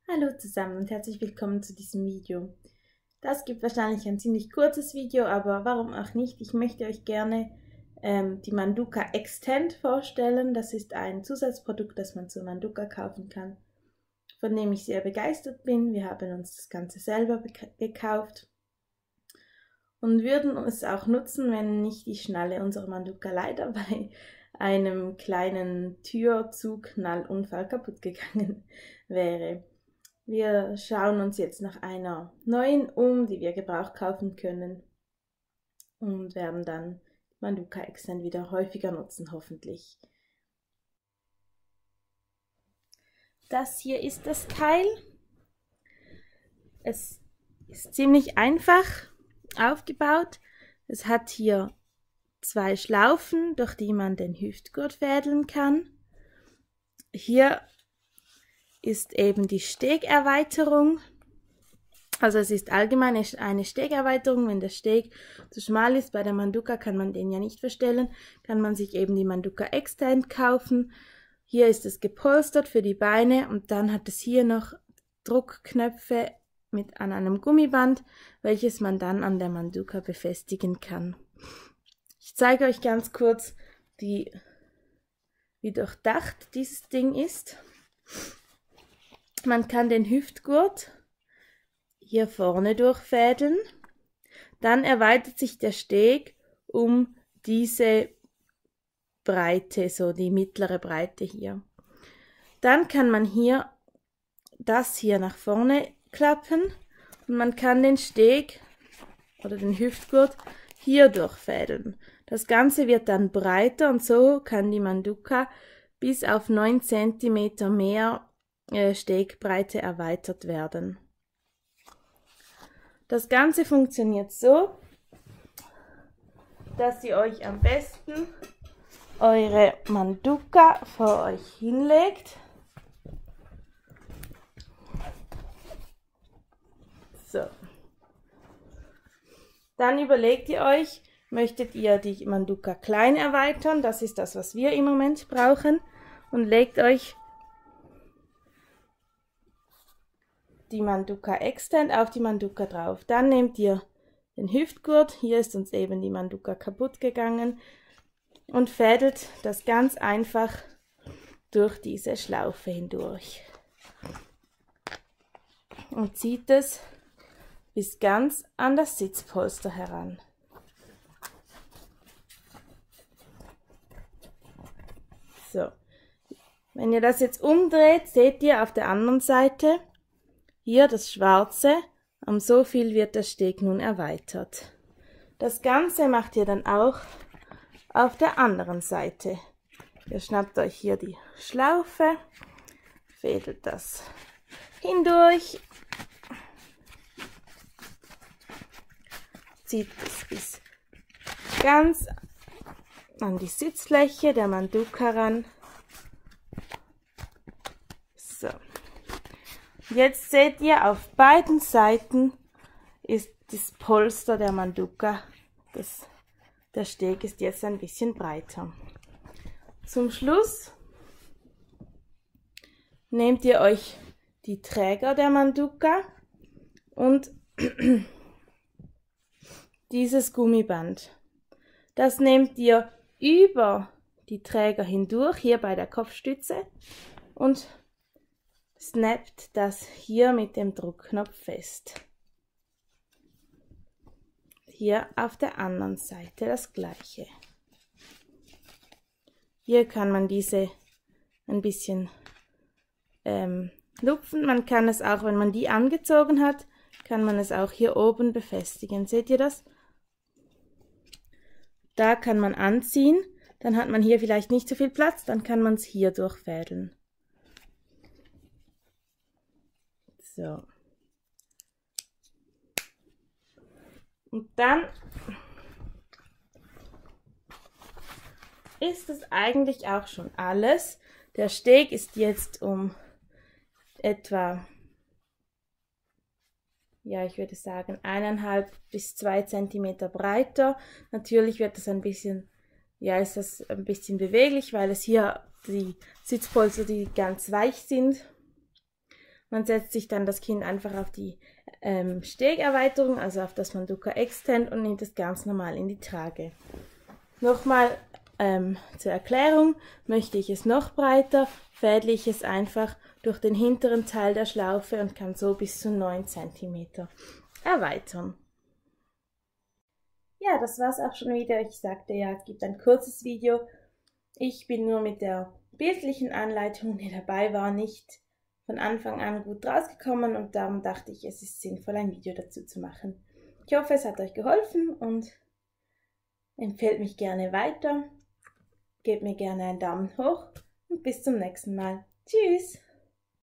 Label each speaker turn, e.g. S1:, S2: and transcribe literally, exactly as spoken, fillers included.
S1: Hallo zusammen und herzlich willkommen zu diesem Video. Das gibt wahrscheinlich ein ziemlich kurzes Video, aber warum auch nicht? Ich möchte euch gerne ähm, die Manduka Extend vorstellen. Das ist ein Zusatzprodukt, das man zur Manduka kaufen kann, von dem ich sehr begeistert bin. Wir haben uns das Ganze selber gekauft und würden es auch nutzen, wenn nicht die Schnalle unserer Manduka leider bei einem kleinen Türzugknallunfall kaputt gegangen wäre. Wir schauen uns jetzt nach einer neuen um, die wir gebraucht kaufen können, und werden dann Manduka Extend wieder häufiger nutzen, hoffentlich. Das hier ist das Teil. Es ist ziemlich einfach aufgebaut. Es hat hier zwei Schlaufen, durch die man den Hüftgurt fädeln kann. Hier ist eben die Stegerweiterung. Also es ist allgemein eine Stegerweiterung. Wenn der Steg zu schmal ist, bei der Manduka kann man den ja nicht verstellen, kann man sich eben die Manduka Extend kaufen. Hier ist es gepolstert für die Beine und dann hat es hier noch Druckknöpfe mit an einem Gummiband, welches man dann an der Manduka befestigen kann. Ich zeige euch ganz kurz, die, wie durchdacht dieses Ding ist. Man kann den Hüftgurt hier vorne durchfädeln, dann erweitert sich der Steg um diese Breite, so die mittlere Breite hier. Dann kann man hier das hier nach vorne klappen und man kann den Steg oder den Hüftgurt hier durchfädeln. Das Ganze wird dann breiter und so kann die Manduka bis auf neun Zentimeter mehr Stegbreite erweitert werden. Das Ganze funktioniert so, dass ihr euch am besten eure Manduka vor euch hinlegt. So. Dann überlegt ihr euch, möchtet ihr die Manduka klein erweitern? Das ist das, was wir im Moment brauchen. Und legt euch die Manduka Extend auf die Manduka drauf. Dann nehmt ihr den Hüftgurt, hier ist uns eben die Manduka kaputt gegangen, und fädelt das ganz einfach durch diese Schlaufe hindurch und zieht es bis ganz an das Sitzpolster heran. So, wenn ihr das jetzt umdreht, seht ihr auf der anderen Seite hier das Schwarze, um so viel wird der Steg nun erweitert. Das Ganze macht ihr dann auch auf der anderen Seite. Ihr schnappt euch hier die Schlaufe, fädelt das hindurch, zieht es bis ganz an die Sitzfläche der Manduka ran. So. Jetzt seht ihr, auf beiden Seiten ist das Polster der Manduka. Das, der Steg ist jetzt ein bisschen breiter. Zum Schluss nehmt ihr euch die Träger der Manduka und dieses Gummiband. Das nehmt ihr über die Träger hindurch, hier bei der Kopfstütze, und snappt das hier mit dem Druckknopf fest. Hier auf der anderen Seite das gleiche. Hier kann man diese ein bisschen ähm, lupfen. Man kann es auch, wenn man die angezogen hat, kann man es auch hier oben befestigen. Seht ihr das? Da kann man anziehen, dann hat man hier vielleicht nicht so viel Platz, dann kann man es hier durchfädeln. So. Und dann ist es eigentlich auch schon alles. Der Steg ist jetzt um etwa, ja, ich würde sagen, eineinhalb bis zwei Zentimeter breiter. Natürlich wird das ein bisschen, ja, ist das ein bisschen beweglich, weil es hier die Sitzpolster, die ganz weich sind. Man setzt sich dann das Kind einfach auf die ähm, Stegerweiterung, also auf das Manduka Extend, und nimmt es ganz normal in die Trage. Nochmal ähm, zur Erklärung, möchte ich es noch breiter, fädle ich es einfach durch den hinteren Teil der Schlaufe und kann so bis zu neun Zentimeter erweitern. Ja, das war's auch schon wieder. Ich sagte ja, es gibt ein kurzes Video. Ich bin nur mit der bildlichen Anleitung, die dabei war, nicht von Anfang an gut rausgekommen und darum dachte ich, es ist sinnvoll, ein Video dazu zu machen. Ich hoffe, es hat euch geholfen und empfehlt mich gerne weiter. Gebt mir gerne einen Daumen hoch und bis zum nächsten Mal. Tschüss!